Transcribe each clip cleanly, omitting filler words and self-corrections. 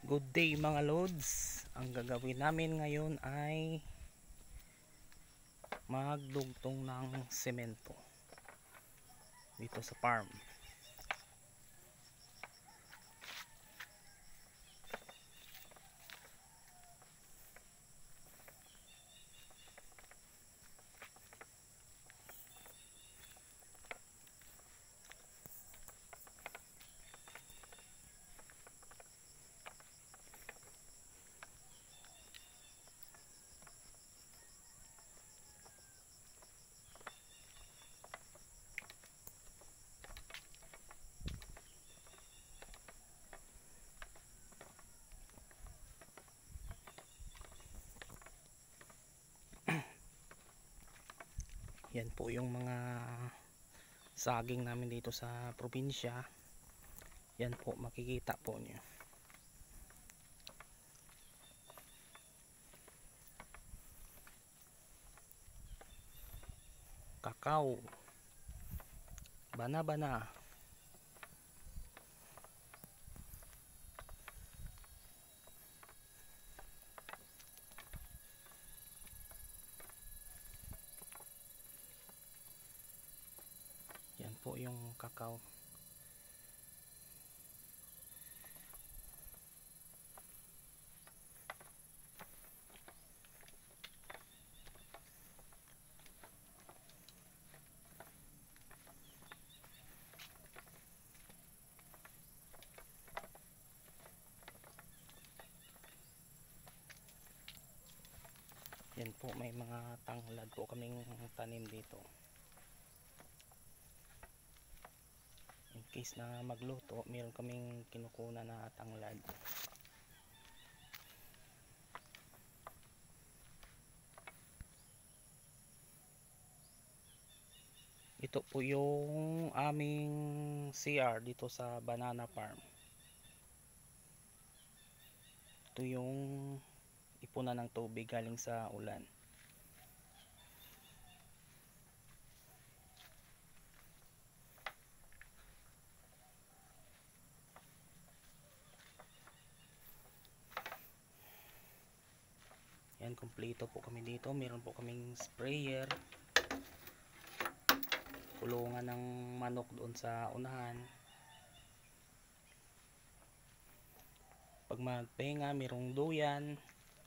Good day mga lods. Ang gagawin namin ngayon ay magdugtong ng semento dito sa farm. Yan po yung mga saging namin dito sa probinsya. Yan po, makikita po niyo. Kakao, bana-bana. Yan po yung kakao. Yan po, may mga tanglad po kaming tanim dito. In case na magluto, meron kaming kinukuna na tanglad. Ito po yung aming CR dito sa banana farm. Ito yung ipunan ng tubig galing sa ulan. Yan, kumpleto po kami dito. Meron po kaming sprayer, kulungan ng manok doon sa unahan. Pag magpahinga, merong duyan,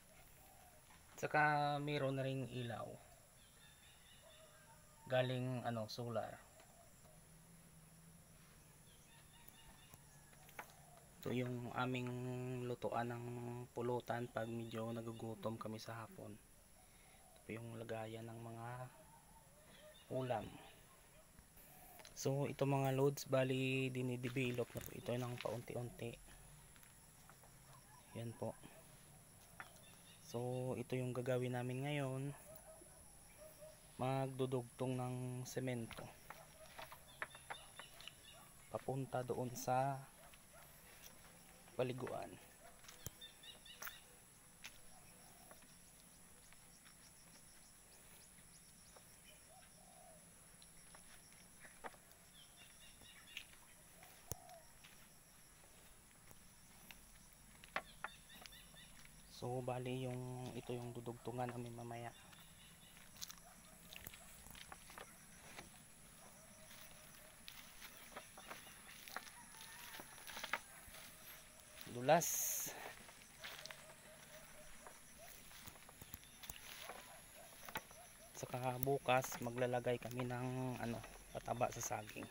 saka meron na ring ilaw galing solar. Ito yung aming lutuan ng pulutan pag medyo nagugutom kami sa hapon. Ito yung lagayan ng mga ulam. So ito mga loads, bali dinidevelop na po ito ng paunti-unti. Yan po. So ito yung gagawin namin ngayon, magdudugtong ng semento papunta doon sa paliguan. So bali ito yung dudugtungan namin mamaya. Dulas. Saka bukas maglalagay kami ng pataba sa saging.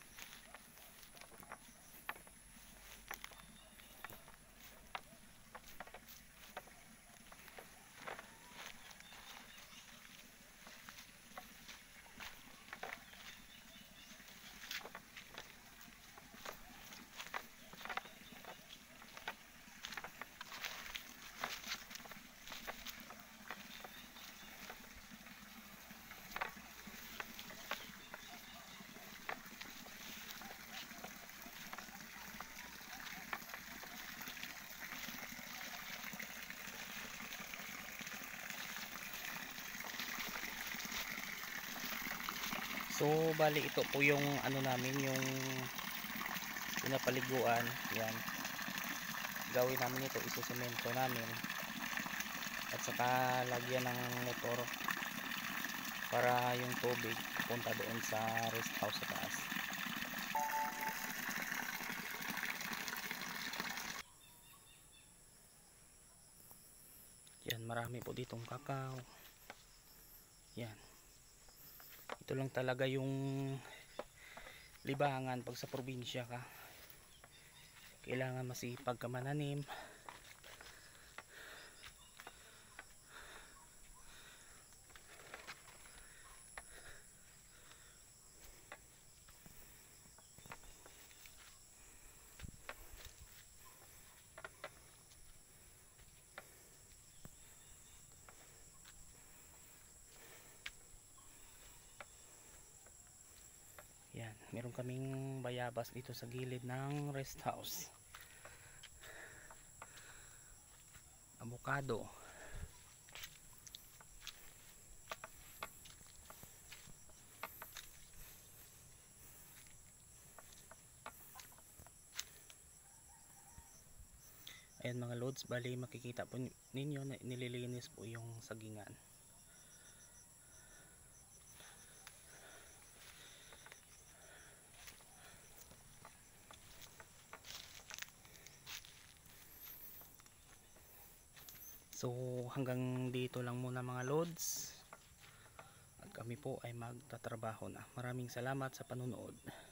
So bali ito po yung namin, yung pinapaliguan. Yan. gawin namin ito, isusemento namin at saka lagyan ng motor para yung tubig punta doon sa rest house sa taas. Yan, marami po ditong kakao. Yan, ito lang talaga yung libangan pag sa probinsya ka, kailangan masipag ka mananim. Yan, meron kaming bayabas dito sa gilid ng rest house. Avocado. Ayan mga lods, bali makikita po ninyo na nililinis po yung sagingan. So hanggang dito lang muna mga lods, at kami po ay magtatrabaho na. Maraming salamat sa panonood.